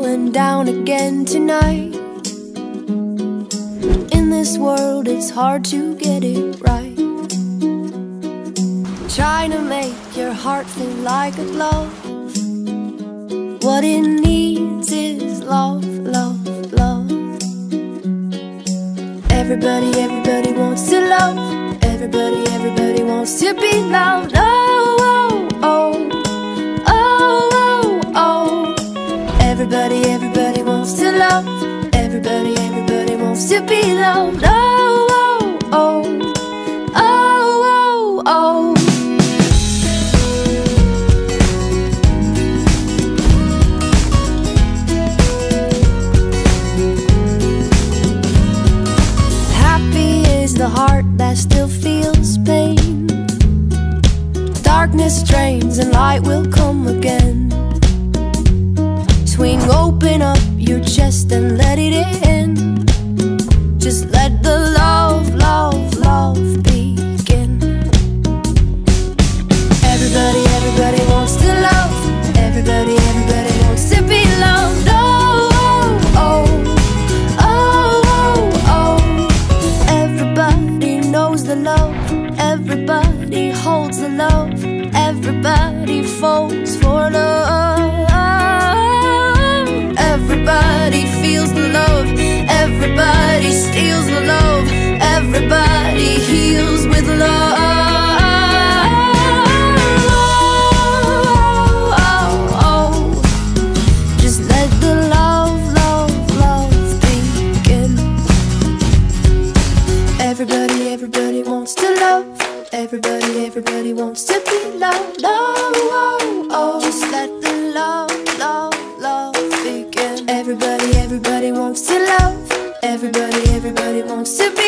falling down again tonight. In this world it's hard to get it right. Trying to make your heart feel like a glove. What it needs is love, love, love. Everybody, everybody wants to love. Everybody, everybody wants to be loved. Oh, oh, oh, oh, oh, oh. Everybody, everybody wants to love. Everybody, everybody wants to be loved. Oh, oh, oh, oh, oh, oh. The heart that still feels pain. Darkness drains and light will come again. Swing open up your chest and let it in. Just let the love, love, love begin. Everybody, everybody wants to love. Everybody, everybody wants to be loved. Oh, oh, oh. The love, everybody holds the love, everybody falls for love. Everybody feels the love, everybody steals the love, everybody heals with love. Just let the love, love, love begin. Everybody, everybody wants to love. Everybody, everybody wants to be loved. Oh, oh, oh. Just let the love, love, love begin. Everybody, everybody wants to love. Everybody, everybody wants to be